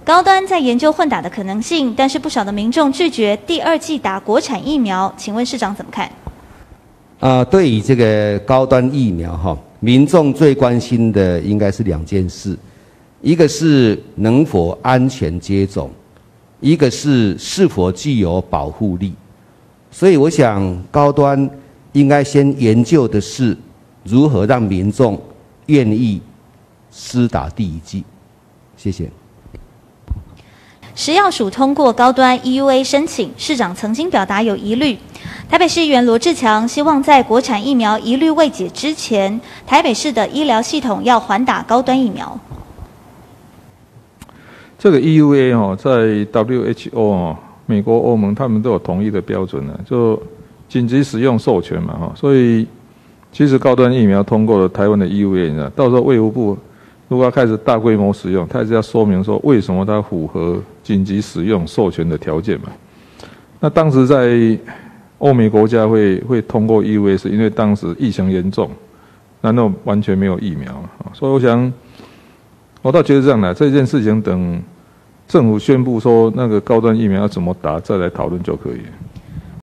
高端在研究混打的可能性，但是不少的民众拒绝第2剂打国产疫苗，请问市长怎么看？ 对于这个高端疫苗民众最关心的应该是2件事，一个是能否安全接种，一个是是否具有保护力。所以我想高端应该先研究的是如何让民众愿意施打第1剂。谢谢。 食药署通过高端 EUA 申请，市长曾经表达有疑虑。台北市议员罗志强希望在国产疫苗疑虑未解之前，台北市的医疗系统要缓打高端疫苗。 这个 EUA 在 WHO 美国、欧盟他们都有统一的标准了，就紧急使用授权嘛所以其实高端疫苗通过了台湾的 EUA 到时候卫福部如果要开始大规模使用，它还是要说明说为什么它符合紧急使用授权的条件嘛。那当时在欧美国家会通过 EUA， 是因为当时疫情严重，难道完全没有疫苗所以我想，我倒觉得这样的这件事情等政府宣布说那个高端疫苗要怎么打，再来讨论就可以了。